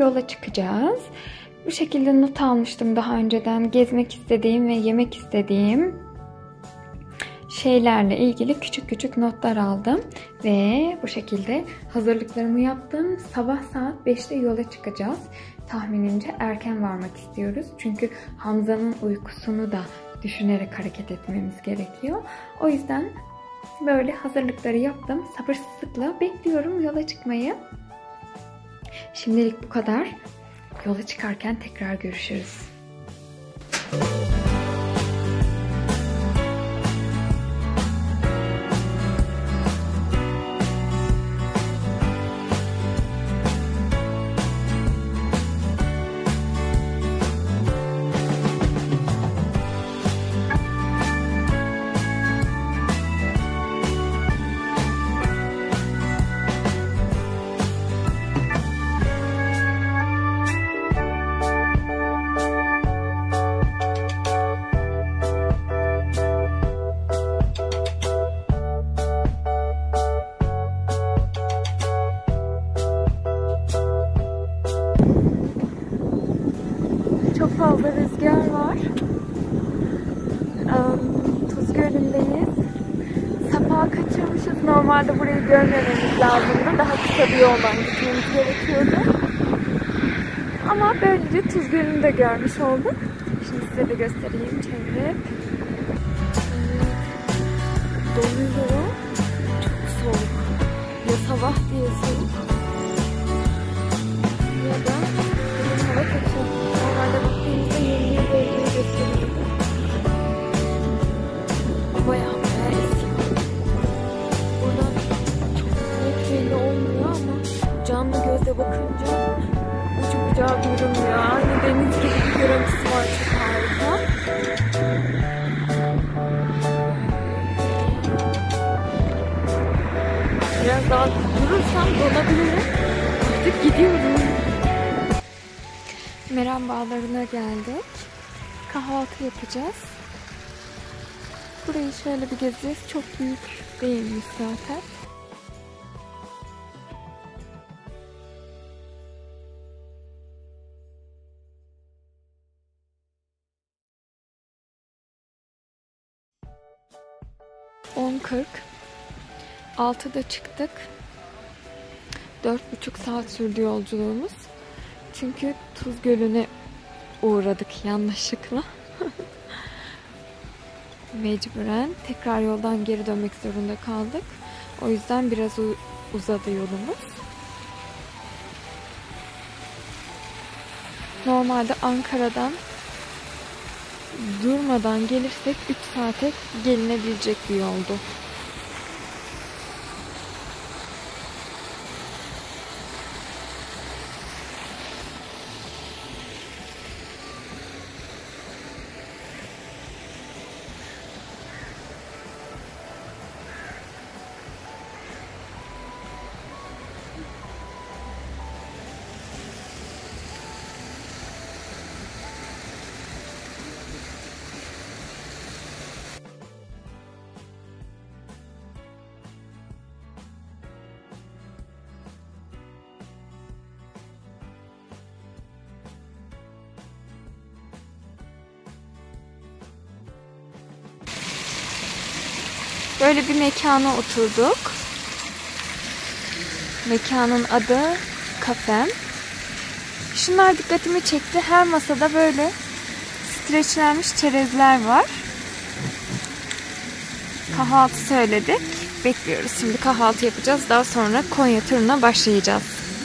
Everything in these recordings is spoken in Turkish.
yola çıkacağız. Bu şekilde not almıştım daha önceden. Gezmek istediğim ve yemek istediğim şeylerle ilgili küçük küçük notlar aldım. Ve bu şekilde hazırlıklarımı yaptım. Sabah saat 5'te yola çıkacağız. Tahminimce erken varmak istiyoruz. Çünkü Hamza'nın uykusunu da düşünerek hareket etmemiz gerekiyor. O yüzden böyle hazırlıkları yaptım. Sabırsızlıkla bekliyorum yola çıkmayı. Şimdilik bu kadar. Yola çıkarken tekrar görüşürüz. Çok fazla rüzgar var. Tuz Gölü'ndeyiz. Sapağı kaçırmışız. Normalde burayı görmememiz lazımdı. Daha kısa bir yoldan gitmemiz gerekiyordu. Ama böylece Tuz Gölü'nü de görmüş olduk. Şimdi size de göstereyim çevirip. Donuyor. Çok soğuk. Ya sabah diye soğuk. Ya da hava kaçıyor. Normalde baktığımızda 20 dereceye gösteriyordu. Bayağı esiyor. Buradan çok net belli olmuyor ama canlı gözle bakınca ucu bucağı görünmüyor. Aynı deniz gibi bir görüntüsü var. Çok harika. Biraz daha durursam donabilirim. Artık gidiyorum. Meram Bağları'na geldik. Kahvaltı yapacağız. Burayı şöyle bir gezeceğiz. Çok büyük değilmiş zaten. ...10:40. 6'da çıktık. 4,5 saat sürdü yolculuğumuz. Çünkü Tuz Gölü'ne uğradık yanlışlıkla. Mecburen tekrar yoldan geri dönmek zorunda kaldık. O yüzden biraz uzadı yolumuz. Normalde Ankara'dan durmadan gelirsek 3 saate gelinebilecek bir yoldu. Böyle bir mekana oturduk. Mekanın adı Kafem. Şunlar dikkatimi çekti. Her masada böyle streçlenmiş çerezler var. Kahvaltı söyledik. Bekliyoruz. Şimdi kahvaltı yapacağız. Daha sonra Konya turuna başlayacağız.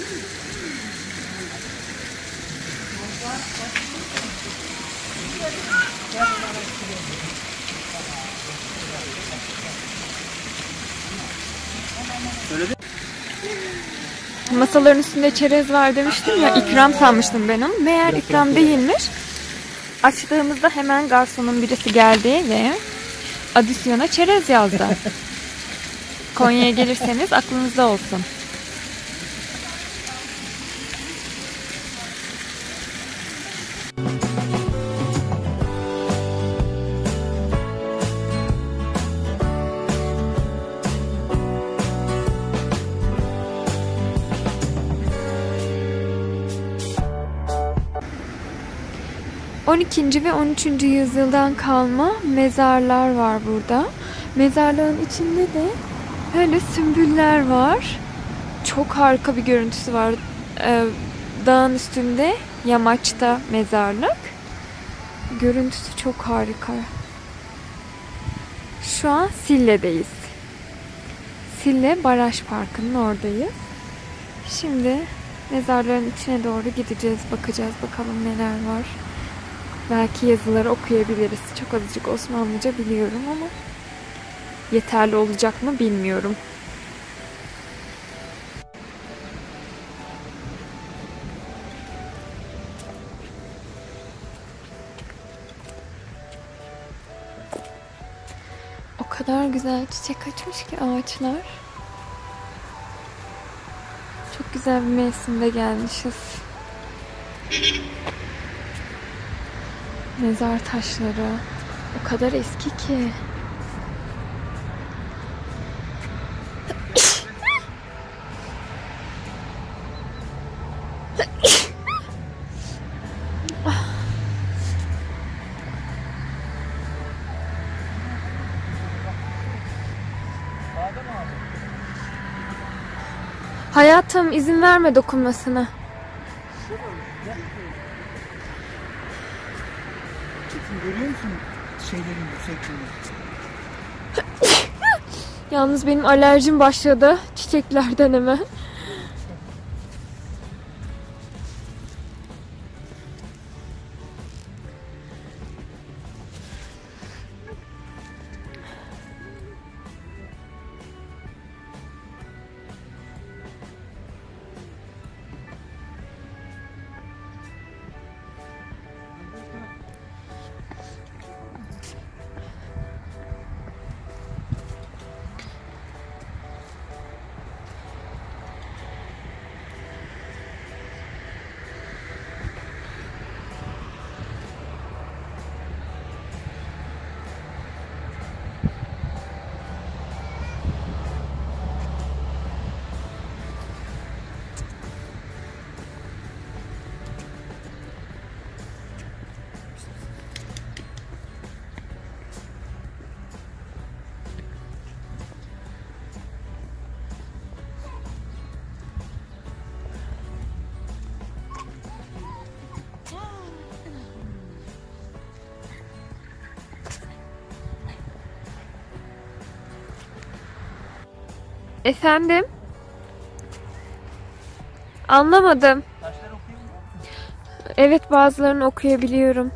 Masaların üstünde çerez var demiştim ya, ikram sanmıştım ben onu. Meğer ikram değilmiş. Açtığımızda hemen garsonun birisi geldi ve adisyona çerez yazdı. Konya'ya gelirseniz aklınızda olsun. 12. ve 13. yüzyıldan kalma mezarlar var burada. Mezarlığın içinde de böyle sümbüller var. Çok harika bir görüntüsü var. Dağın üstünde, yamaçta mezarlık. Görüntüsü çok harika. Şu an Sille'deyiz. Sille Baraj Parkı'nın oradayız. Şimdi mezarların içine doğru gideceğiz. Bakacağız bakalım neler var. Belki yazıları okuyabiliriz. Çok azıcık Osmanlıca biliyorum ama yeterli olacak mı bilmiyorum. O kadar güzel çiçek açmış ki ağaçlar. Çok güzel bir mevsimde gelmişiz. Mezar taşları o kadar eski ki. Hayatım izin verme dokunmasına. Görüyor musun şeylerin yüksekliğini? Yalnız benim alerjim başladı çiçeklerden hemen. Efendim? Anlamadım. Evet, bazılarını okuyabiliyorum.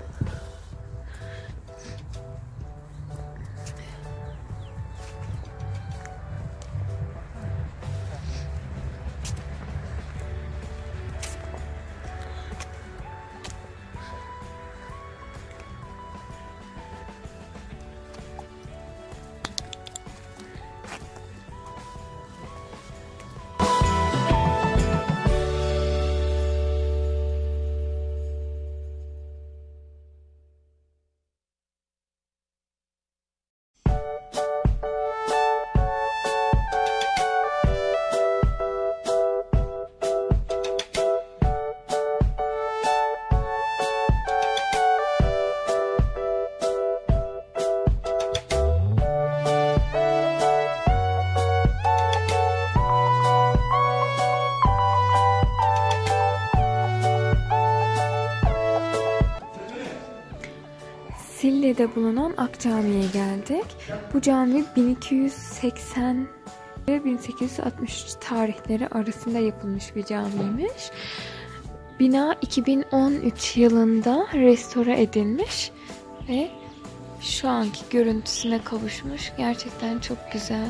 Sille'de bulunan Akcami'ye geldik. Bu cami 1280 ve 1863 tarihleri arasında yapılmış bir camiymiş. Bina 2013 yılında restore edilmiş ve şu anki görüntüsüne kavuşmuş. Gerçekten çok güzel.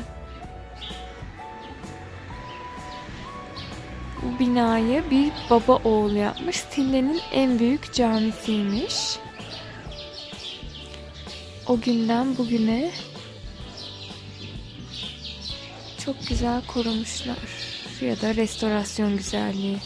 Bu binayı bir baba oğul yapmış. Sille'nin en büyük camisiymiş. O günden bugüne çok güzel korumuşlar. Ya da restorasyon güzelliği.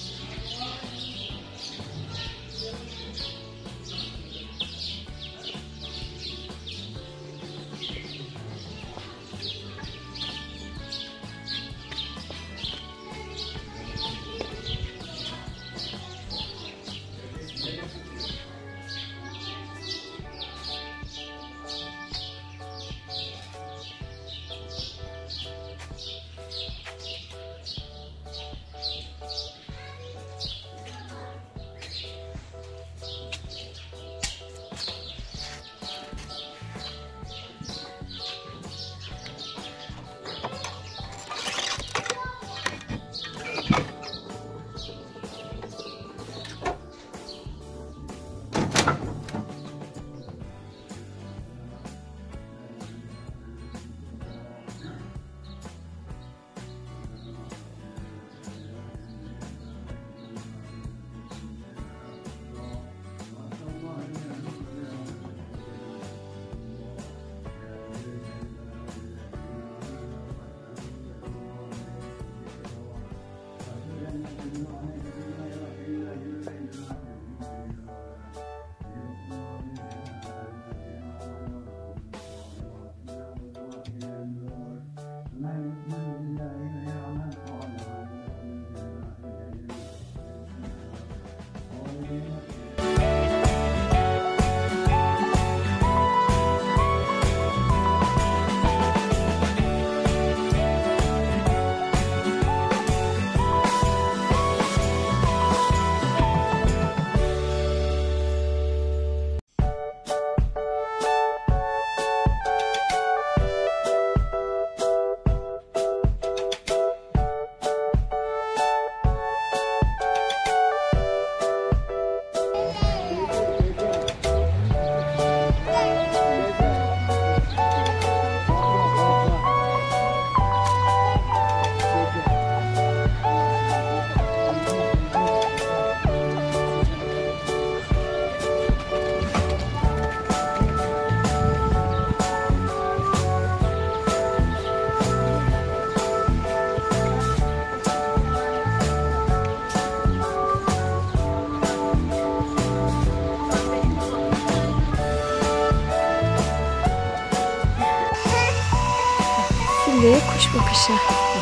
ve kuş bakışı.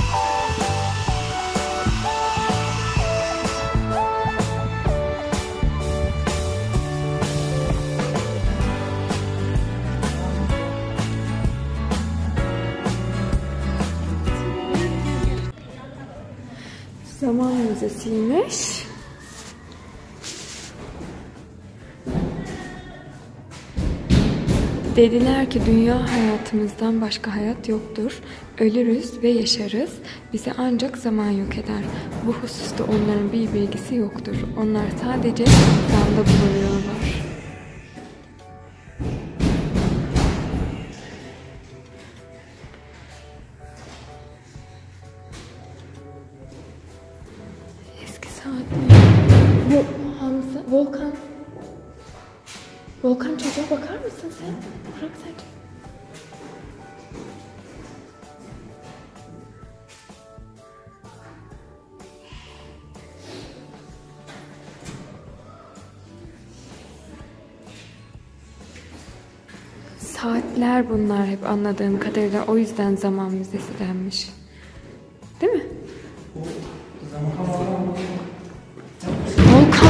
Zaman müzesiymiş. Dediler ki dünya hayatımızdan başka hayat yoktur. Ölürüz ve yaşarız. Bizi ancak zaman yok eder. Bu hususta onların bir bilgisi yoktur. Onlar sadece zanda bulunuyorlar. Eski saatler. Bu Hamza, Volkan. Volkan, çocuğa bakar mısın sen? Bırak sen. Saatler bunlar hep anladığım kadarıyla. O yüzden zaman müzesi denmiş. Değil mi? Volkan.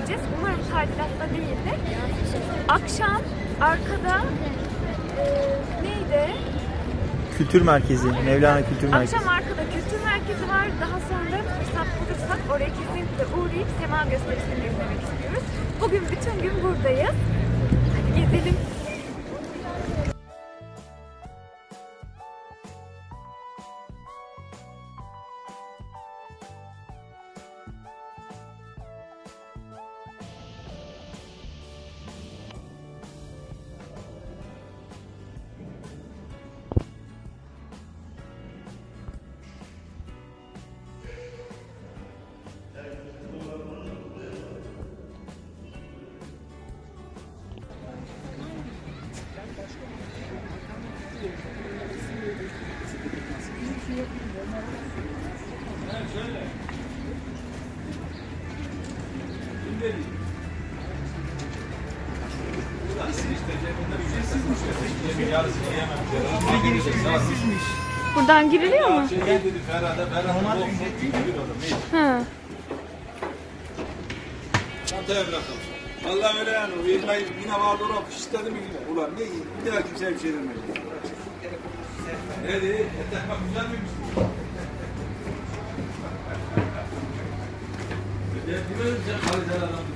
gideceğiz. Umarım tadilatta değildir. Akşam arkada neydi? Kültür Merkezi, Mevlana Kültür Merkezi. Akşam arkada kültür merkezi var. Daha sonra fırsat bulursak oraya kesinlikle uğrayıp sema gösterisini izlemek istiyoruz. Bugün bütün gün buradayız. Hadi gezelim. Buradan giriliyor mu? Ha. Vallahi öyle yani. Yine vardı orada istedim yine. Ulan ne bir daha kimseye bir şey demedi. Hadi, etek bak güzel miymiş? Bilmiyorum sen kaliteli adam.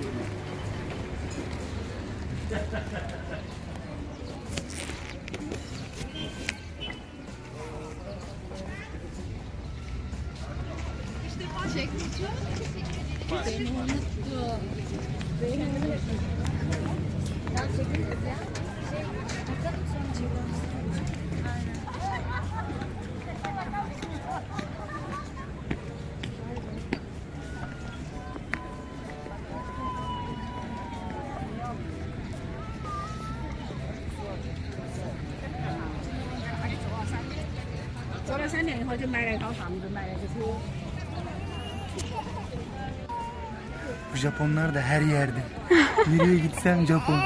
Bu Japonlar da her yerde. Nereye gitsem Japon.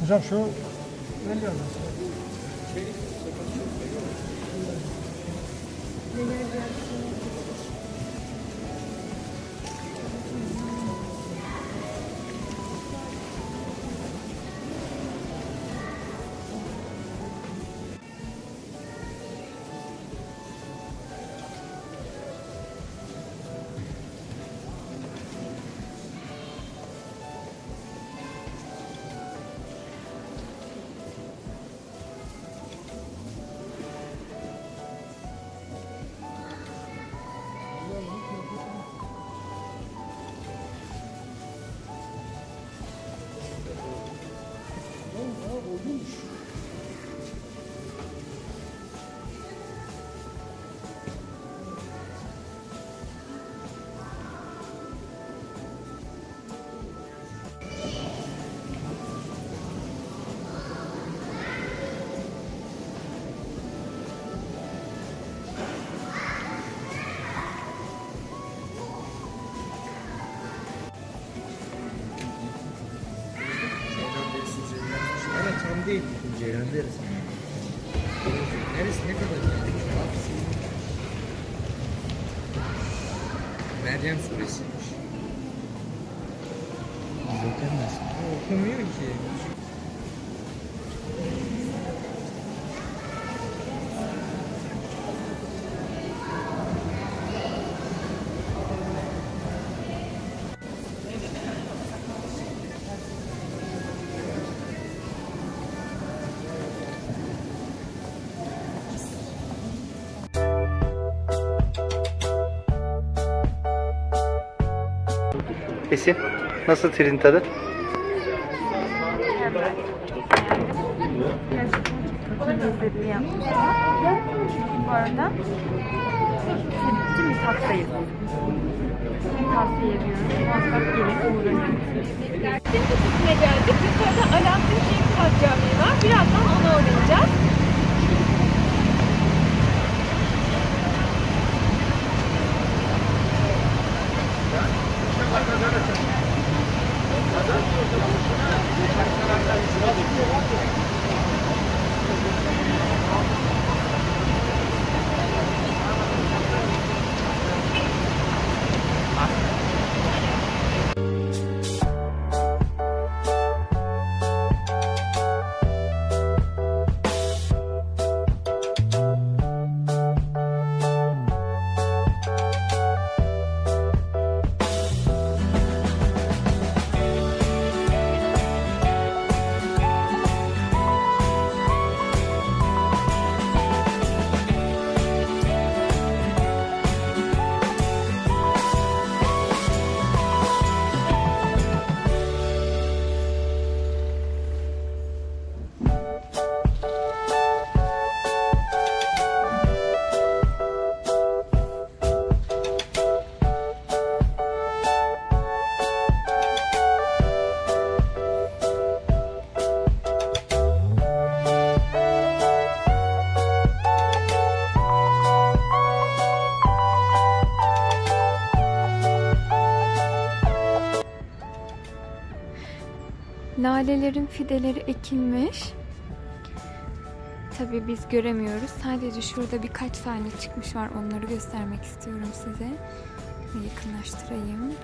Hocam şu ne diyorsun? Tam değil. Ceylan deriz. Neresi ne kadar? Meryem suresiymiş. Okumaz. Okumuyor ki. Esin, nasıl trin tadı? Lezzetli yapmışlar. Bu arada sevdiğim bir tatlıyız. Tavsiye ediyorum. Muhakkak gelin uğrayın. Alaaddin Tepesi'ne geldik. Yukarıda Alaaddin Keykubat Camii var. Birazdan ona uğrayacağız. Lalelerin fideleri ekilmiş. Tabii biz göremiyoruz. Sadece şurada birkaç tane çıkmış var. Onları göstermek istiyorum size. Yakınlaştırayım.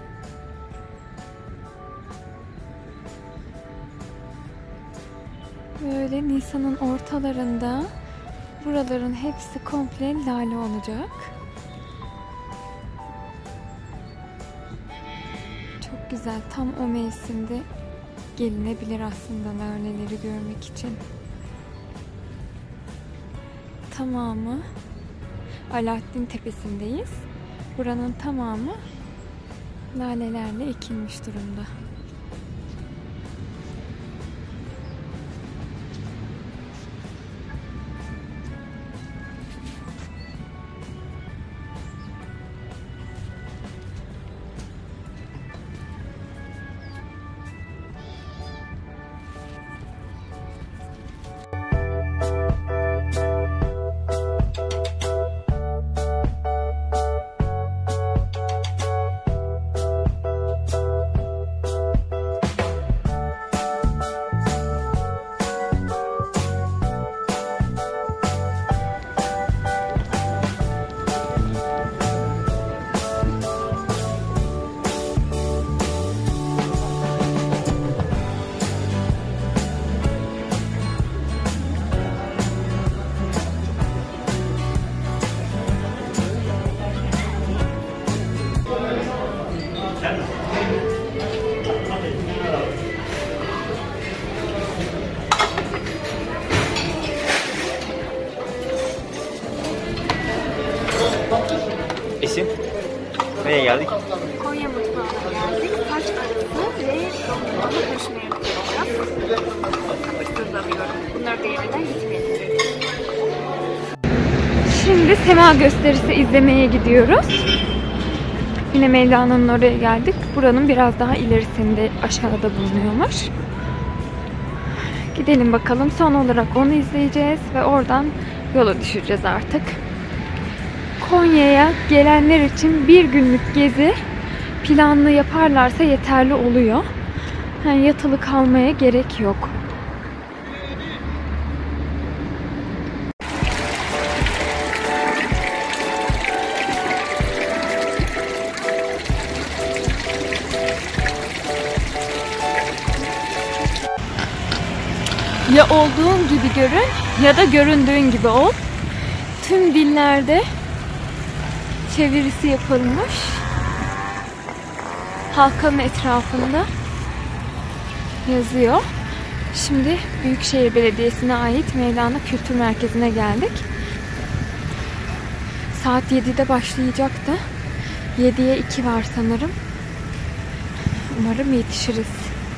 Böyle Nisan'ın ortalarında buraların hepsi komple lale olacak. Çok güzel. Tam o mevsimde gelinebilir aslında laleleri görmek için. Tamamı Alaaddin Tepesi'ndeyiz. Buranın tamamı lalelerle ekilmiş durumda. İsim? Nereye geldik? Konya mutfağına geldik. Saç arası ve dondurmalı kaşmir yapacağız. Sabırsızlanıyorum. Bunları da yemeden gitmeyelim. Şimdi sema gösterisi izlemeye gidiyoruz. Yine Mevlana'nın oraya geldik. Buranın biraz daha ilerisinde, aşağıda bulunuyormuş. Gidelim bakalım. Son olarak onu izleyeceğiz ve oradan yola düşeceğiz artık. Konya'ya gelenler için bir günlük gezi planlı yaparlarsa yeterli oluyor. Yani yatılı kalmaya gerek yok. Ya olduğun gibi görün ya da göründüğün gibi ol. Tüm dillerde çevirisi yapılmış. Halkanın etrafında yazıyor. Şimdi Büyükşehir Belediyesi'ne ait Mevlana Kültür Merkezi'ne geldik. Saat 7'de başlayacaktı. 7'ye 2 var sanırım. Umarım yetişiriz.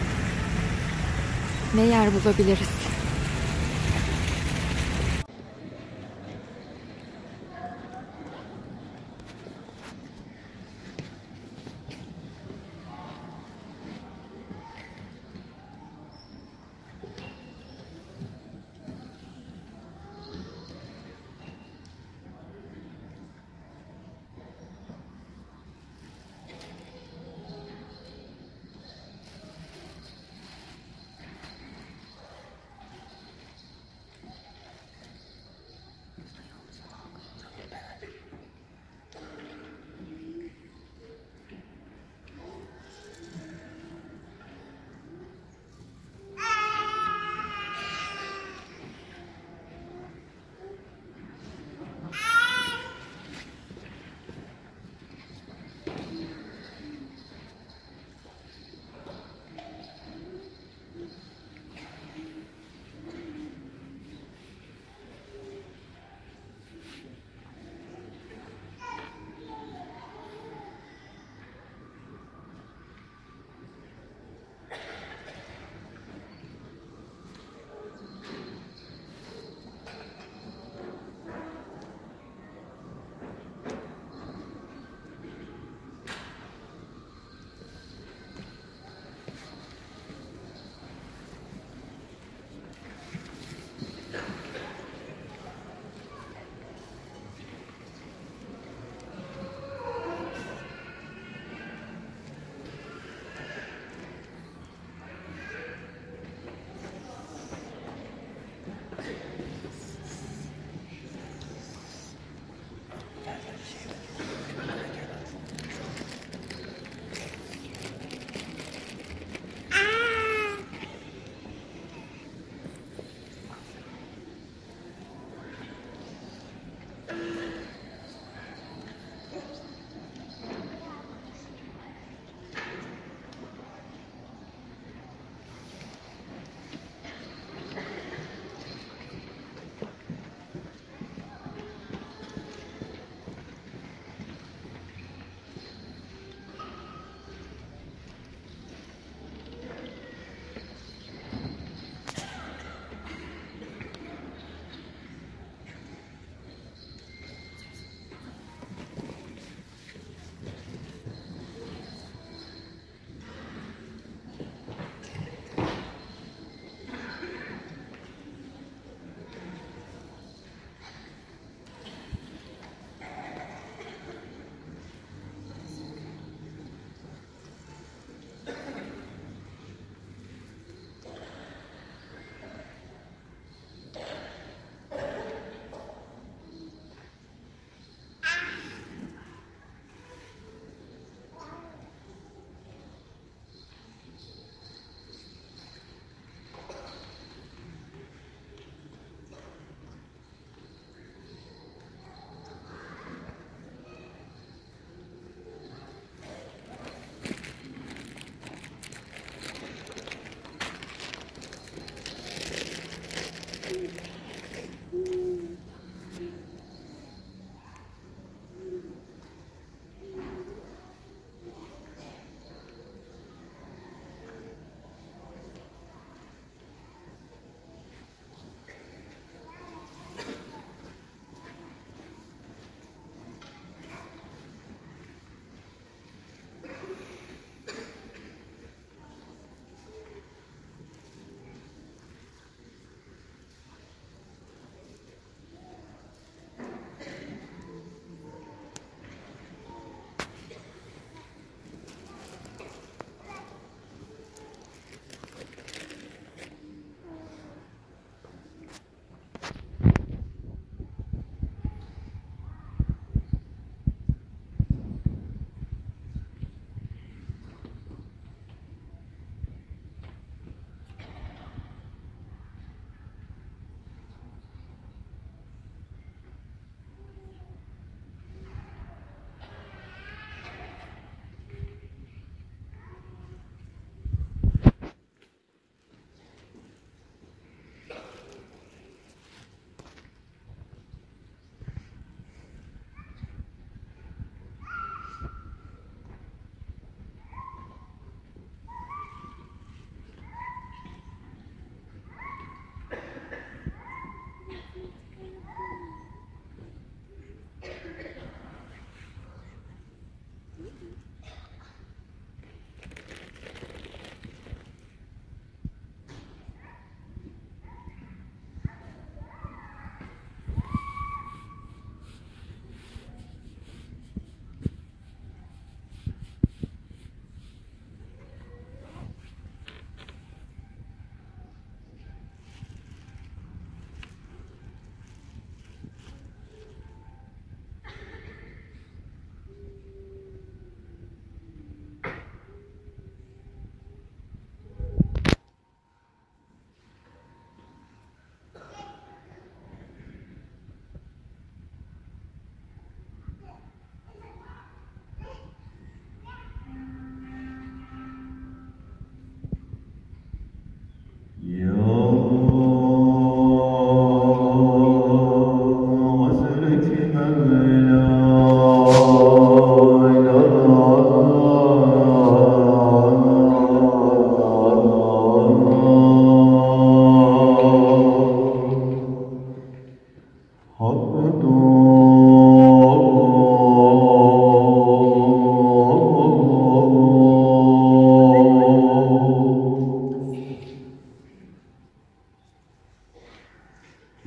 Ne yer bulabiliriz?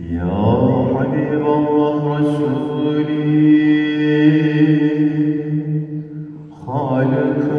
Ya Habiballah Resulü Halık-ı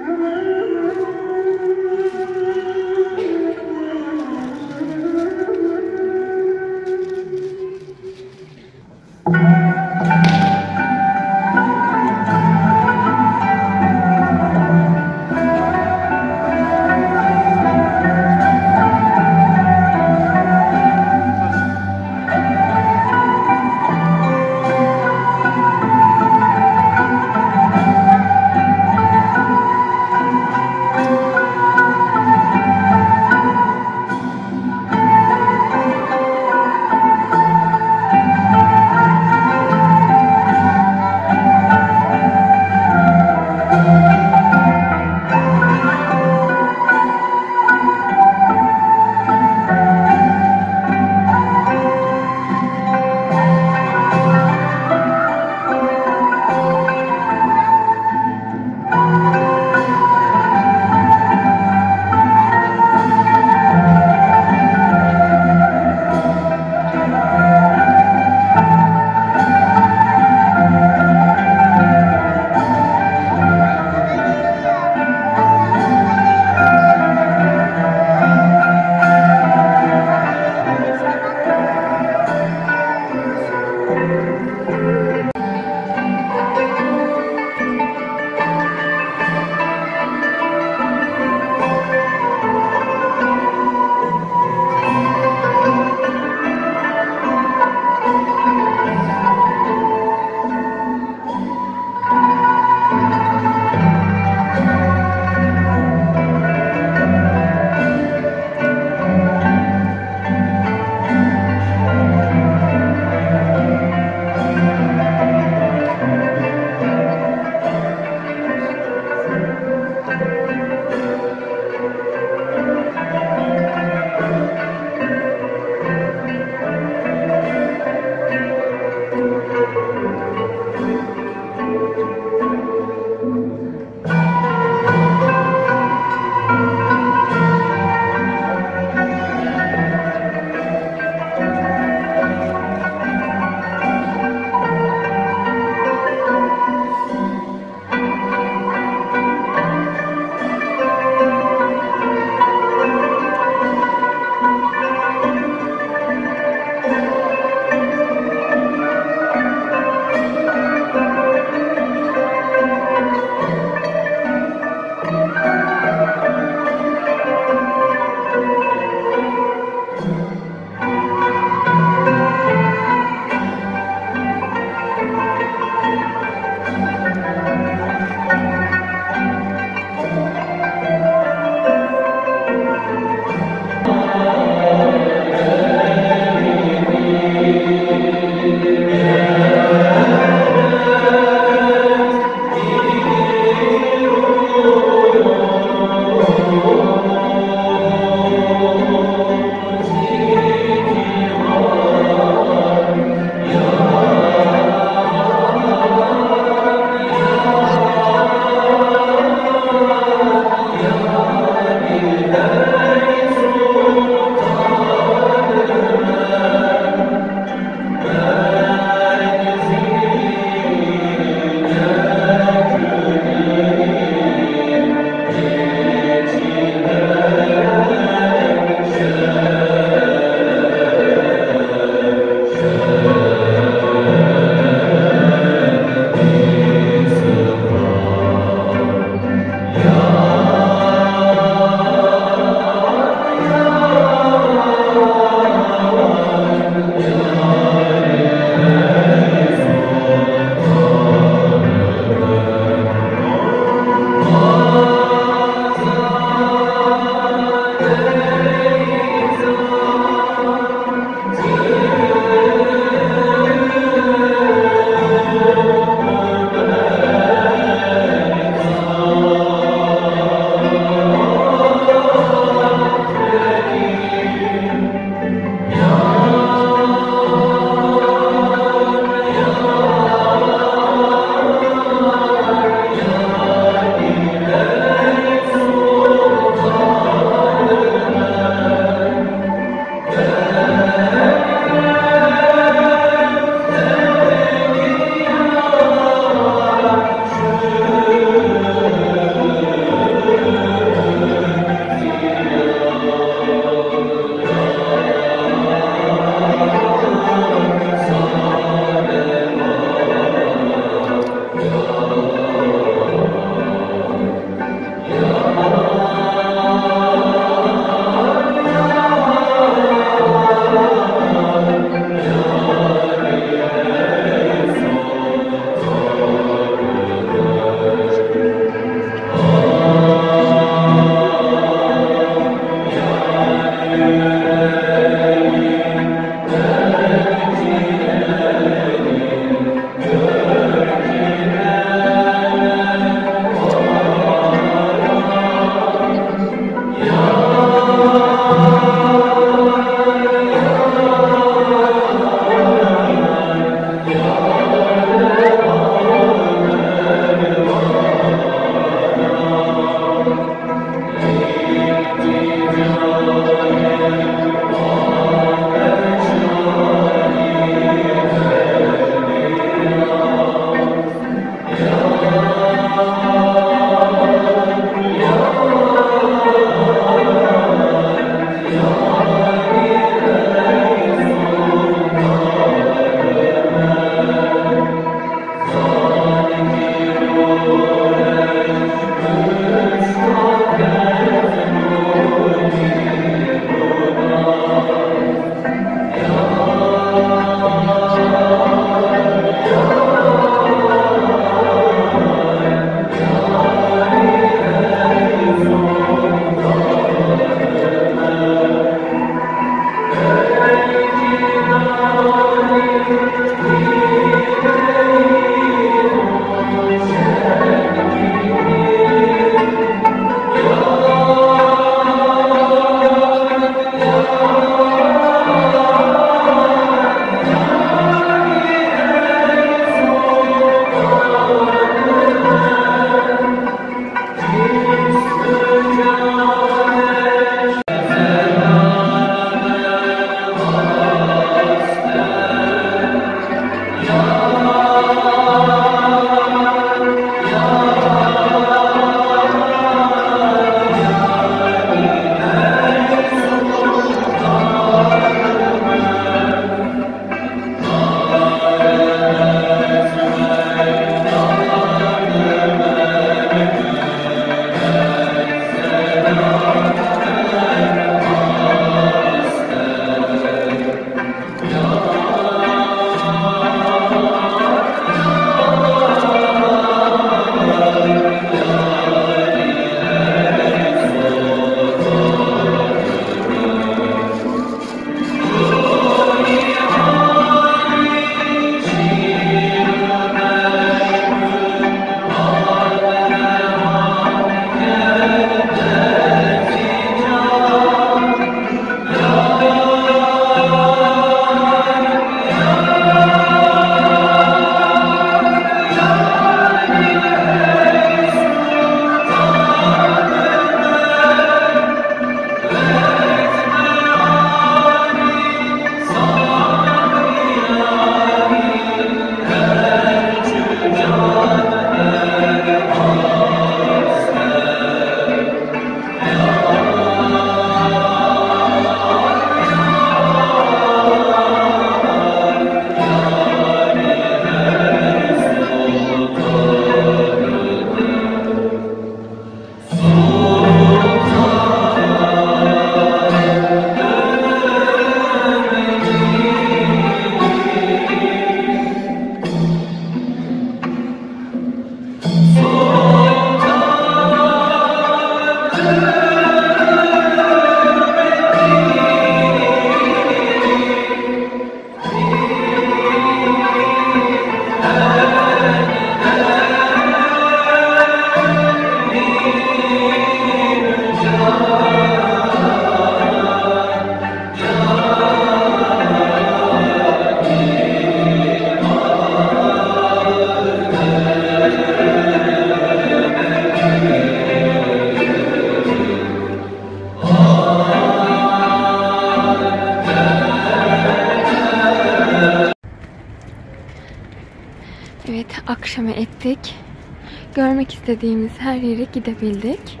Evet, akşama ettik. Görmek istediğimiz her yere gidebildik.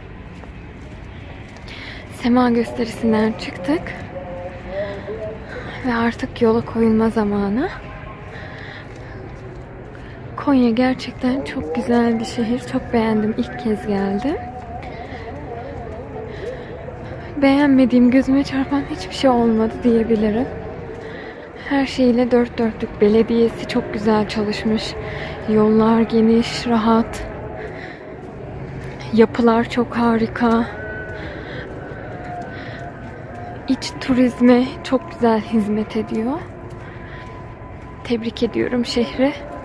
Sema gösterisinden çıktık. Ve artık yola koyulma zamanı. Konya gerçekten çok güzel bir şehir. Çok beğendim. İlk kez geldim. Beğenmediğim, gözüme çarpan hiçbir şey olmadı diyebilirim. Her şeyle dört dörtlük. Belediyesi çok güzel çalışmış. Yollar geniş, rahat. Yapılar çok harika. İç turizme çok güzel hizmet ediyor. Tebrik ediyorum şehri.